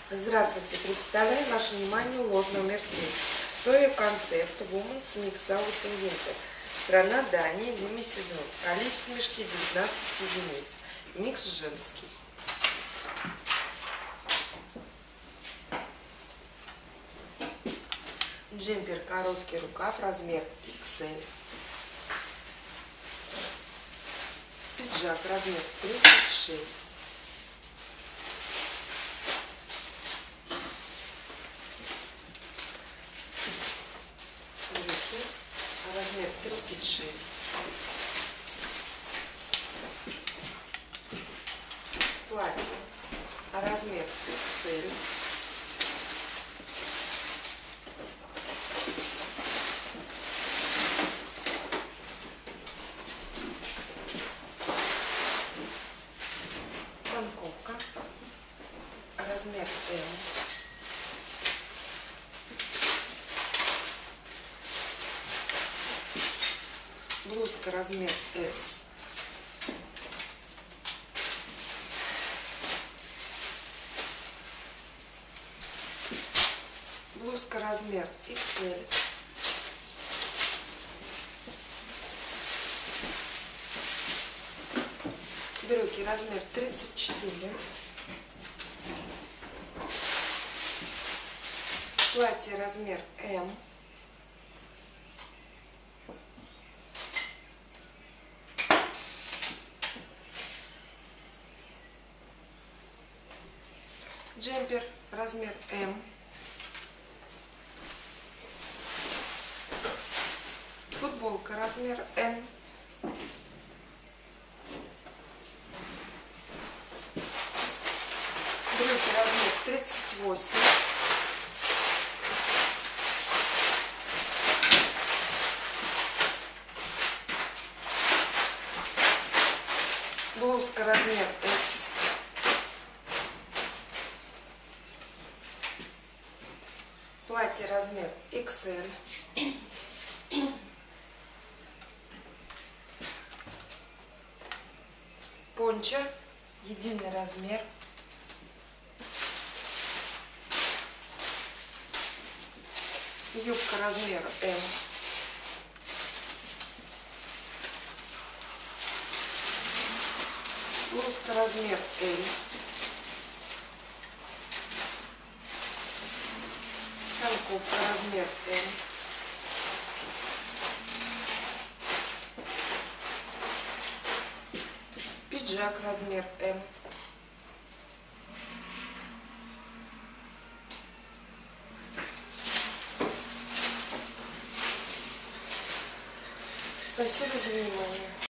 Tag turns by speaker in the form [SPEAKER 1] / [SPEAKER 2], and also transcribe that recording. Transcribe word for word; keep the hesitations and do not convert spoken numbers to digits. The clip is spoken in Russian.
[SPEAKER 1] Здравствуйте! Представляем вашему вниманию лот номер три. Соя Концепт Women's Mix Out in Winter. Страна Дания, демисезон. Количество мешки девятнадцать единиц. Микс женский. Джемпер короткий рукав, размер икс эль. Пиджак размер тридцать шесть. Брюки размер тридцать шесть. Платье размер икс эль. Танковка размер эм. Блузка размер эс. Блузка размер икс эль. Брюки размер тридцать четыре. Платье размер эм. Джемпер размер эм. Футболка размер эм. Брюки размер тридцать восемь. Блузка размер эс. Платье размер икс эль. Пончо единый размер. Юбка размера эм. Блузка размер эль. Танковка размер эм. Пиджак размер эм. Спасибо за внимание.